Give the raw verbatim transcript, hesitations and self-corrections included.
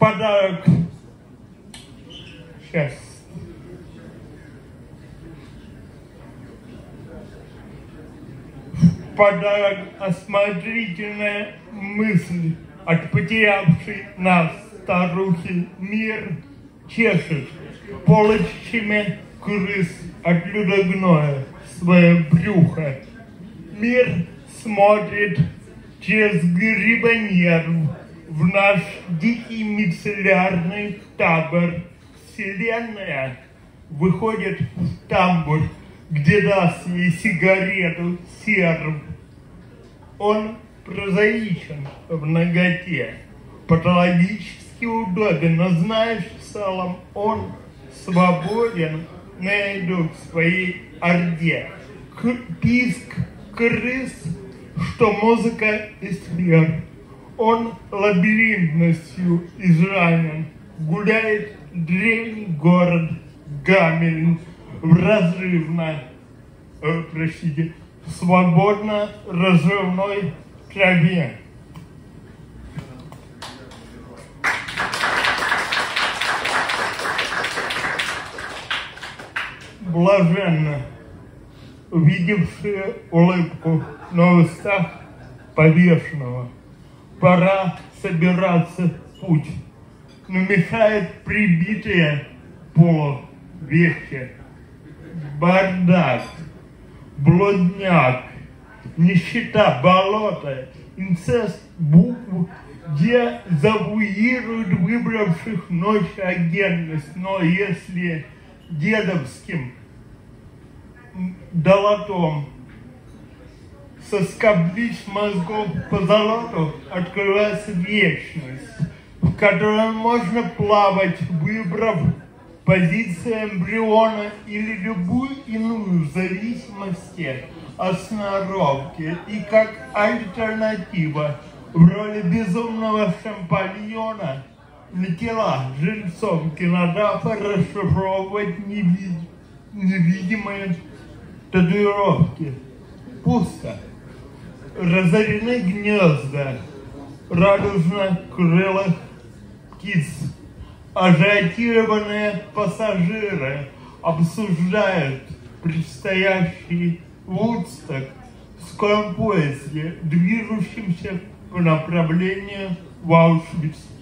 подарок. Сейчас. Подарок осмотрительная мысль от потерявшей нас старухи. Мир чешет полочищами крыс от людогноя свое брюхо. Мир смотрит через грибонерв в наш дикий мицеллярный табор. Вселенная выходит в тамбур, где даст ей сигарету серв. Он прозаичен в наготе, патологически удобен, но знаешь, в целом он свободен найду к своей орде. К писк крыс, что музыка из сфер. Он лабиринтностью изранен, гуляет древний город Гамельн в разрывно, э, простите, в свободно разрывной траве. Блаженно увидевшие улыбку на устах повешенного. Пора собираться в путь, но мешает прибитые полувещи. Бардак, блудняк, нищета, болото, инцест букв, где завуируют выбравших ночь агентность, но если дедовским долотом соскоблить мозгов по золоту, открывается вечность, в которой можно плавать, выбрав позицию эмбриона или любую иную в зависимости от сноровки, и как альтернатива в роли безумного шампаньона на тела жильцов кинотеатра расшифровывать невид... невидимые татуировки. Пусто. Разорены гнезда радужно-крылых птиц. Ажиотированные пассажиры обсуждают предстоящий Вудсток в скором поезде, движущемся по направлению в Аушвиц.